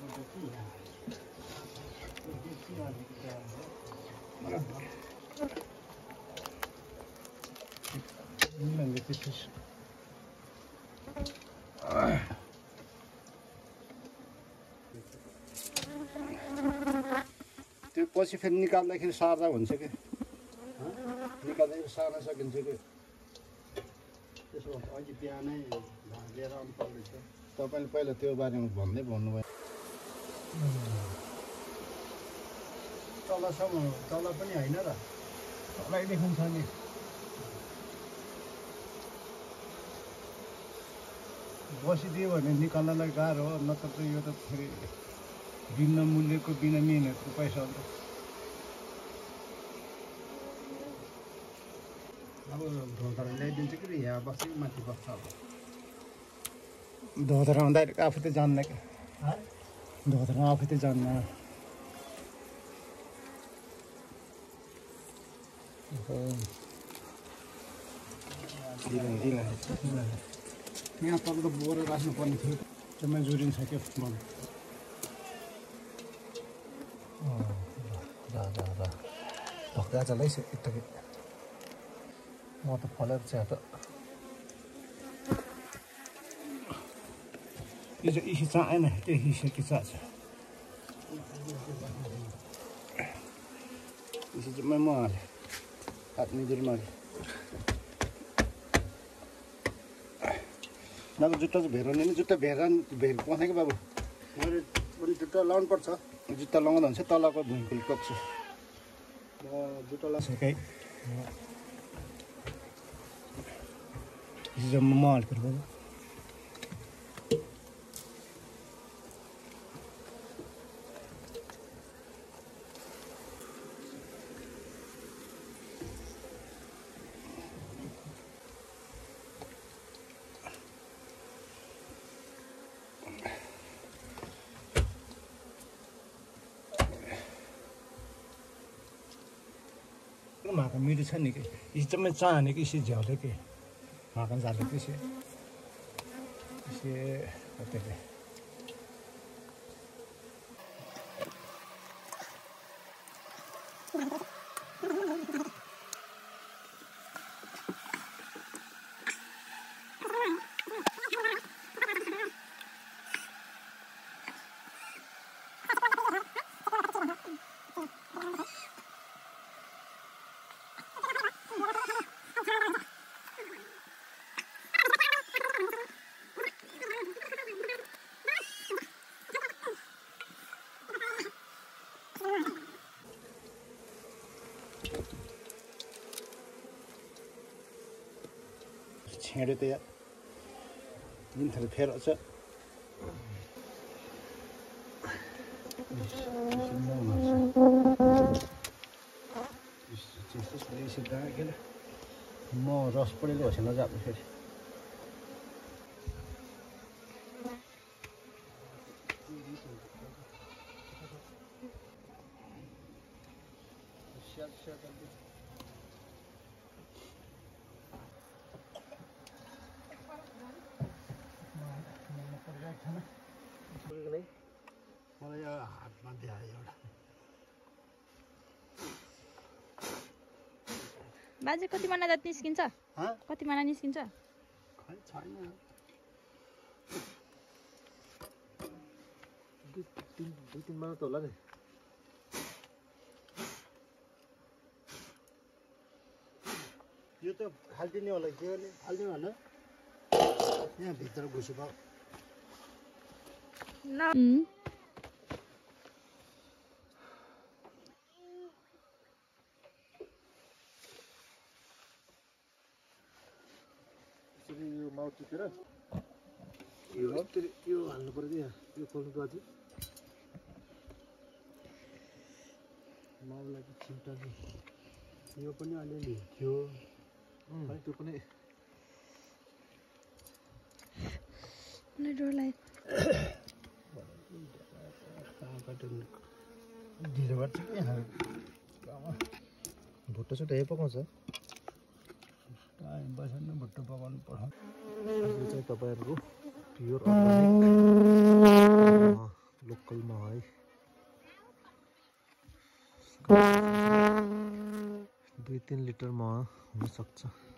त्यो पछि फेरि निकाल्दाखेरि सार्दा हुन्छ कि निकाल्दाखेरि सार्न सकिन्छ कि त्यसो भने अघि बिहानै लिएर आउनु पर्नेछ तपाईँले पहिला त्यो बारेमा भन्नुभयो तलसम्म तल पनि होइन र तलैदेखि छ नि बसिदियो भने निकाल्नलाई गाह्रो हो नत्र त यो त फेरि बिना मूल्यको बिना मिहिनेतको पैसा हो अब धोधरा ल्याइदिन्छ कि यहाँ बसेको माथि बस्छ अब धोधरा हुँदाखेरि आफू त जान्न क्या धोधरा आफू त जान्न यहाँ तपाईँको बोरा राख्नुपर्ने थियो त्यसमा जुरिन्छ क्या ढक्का चलाइस यत्ताकै म त फलेर चाहिँ त यो चाहिँ इसी चाहेन त्यो हिसेकी चाहन्छ इसी चाहिँ म हालेँ हात मिदुरमा नभए जुत्ता चाहिँ भेराउने नि जुत्ता भेर पसेँ कि बाबु मैले पनि जुत्ता लाउनु पर्छ जुत्ता लगाउँदा हुन्छ तलको भुइँकुल कक्छु म जुत्ता लाग्छ कहीँ म हाल्छु बाबु माका मिठो छ नि कि इसी चाहिँ मैं चाहने कि इसी झ्याउँदै कि माका जाँदै कि इसी त्यसले छेड्यो त यार दिनथर फेर छ म रस पढेको होस् नजानु फेरि मलाई यो हातमा देखायो एउटा बाजे कति माना जति निस्किन्छ कति माना निस्किन्छ खै छैन दुई तीन माना त होला नि यो त फाल्टिने होला के गर्ने फाल्टिने भन यहाँ भित्र घुसेको यो माउ टिपेर यो हाल्नु पर्यो क्या यो खोल्नु पर्छ माउलाई चाहिँ छिट्टा यो पनि अलिअलि थियो है त्यो पनि ढिलो गर्छ भुट्टा सुट्टा यही पकाउँछ बसेर नै भुट्टा पकाउनु पर्छ यो चाहिँ तपाईँहरूको प्योर अर्ग्यानिक लोकल 2-3 लिटर मह हुनसक्छ।